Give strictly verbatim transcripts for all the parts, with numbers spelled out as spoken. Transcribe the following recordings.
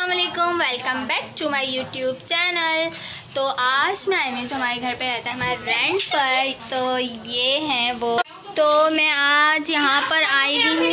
अस्सलामुअलैकुम, welcome back to my YouTube channel. तो आज मैं आई हूँ जो हमारे घर पे रहता है हमारे रेंट पर। तो ये हैं वो। तो मैं आज यहाँ पर आई भी हूँ।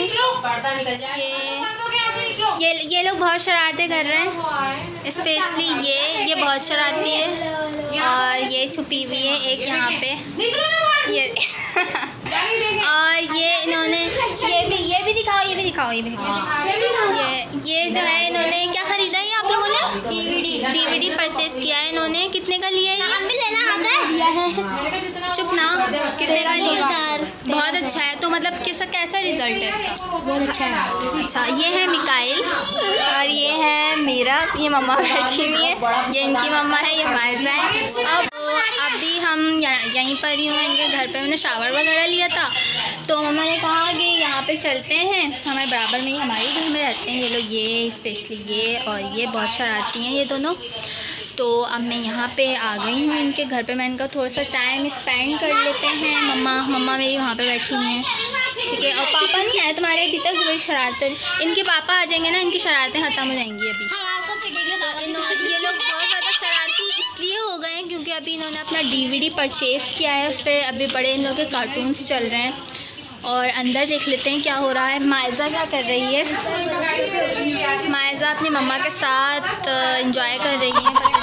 ये ये ये लोग बहुत शरारतें कर रहे हैं, स्पेशली ये ये बहुत शरारती है और ये छुपी हुई है एक यहाँ पे ये और ये इन्होंने ये भी ये भी दिखाओ ये भी दिखाओ ये भी दिखाओ ये ये जो है इन्होंने क्या खरीदा है आप लोगों ने? डीवीडी डीवीडी परचेज किया है इन्होंने। कितने का लिया है ये? चुप ना, कितने का लिया? बहुत अच्छा है। तो मतलब कैसा कैसा रिजल्ट है इसका? बहुत अच्छा है। अच्छा, ये है मिकाइल और ये है मेरा, ये मम्मा बैठी हुई है, ये इनकी मम्मा है, ये मायजा है। अब अभी हम यहीं पर ही हूँ इनके घर पे। मैंने शावर वगैरह लिया था तो मम्मा ने कहा कि यहाँ पे चलते हैं, हमारे बराबर में ही हमारे घर में रहते हैं ये लोग, ये स्पेशली ये और ये बहुत शरारती हैं ये दोनों। तो अब मैं यहाँ पे आ गई हूँ इनके घर पे। मैं इनका थोड़ा सा टाइम स्पेंड कर लेते हैं। मम्मा मम्मा मेरी वहाँ पे बैठी हुई हैं, ठीक है। और पापा नहीं आए तुम्हारे अभी तक? बड़ी शरारतें, इनके पापा आ जाएंगे ना, इनकी शरारतें ख़त्म हो जाएंगी अभी। ये लोग बहुत ज़्यादा शरारती इसलिए हो गए हैं क्योंकि अभी इन्होंने अपना डीवीडी परचेज़ किया है, उस पर अभी बड़े इन लोगों के कार्टून्स चल रहे हैं। और अंदर देख लेते हैं क्या हो रहा है। मायजा क्या कर रही है? मायजा अपनी मम्मा के साथ एंजॉय कर रही है।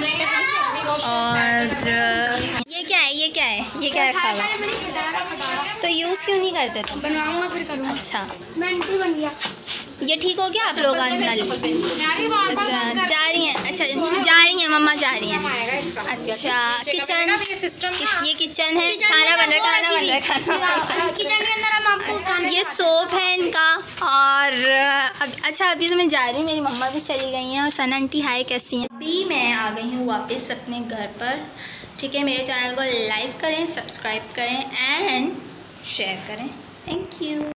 और ये क्या है ये क्या है ये क्या रखा हुआ? तो यूज़ क्यों नहीं करते तुम? बनवाऊंगा फिर करूँगा। अच्छा, बन गया। ये ठीक हो गया आप लोग? अच्छा जा रही हैं, अच्छा जा रही हैं मम्मा, जा रही हैं। अच्छा किचन, ये किचन है, खाना बन रहा है खाना बन रहा है खाना किचन के अंदर हम आपको ये सोप है इनका। और अब अच्छा अभी तो मैं जा रही हूँ, मेरी मम्मा भी चली गई हैं। और सना आंटी हाय, कैसी हैं? अभी मैं आ गई हूँ वापस अपने घर पर, ठीक है। मेरे चैनल को लाइक करें, सब्सक्राइब करें एंड शेयर करें। Thank you.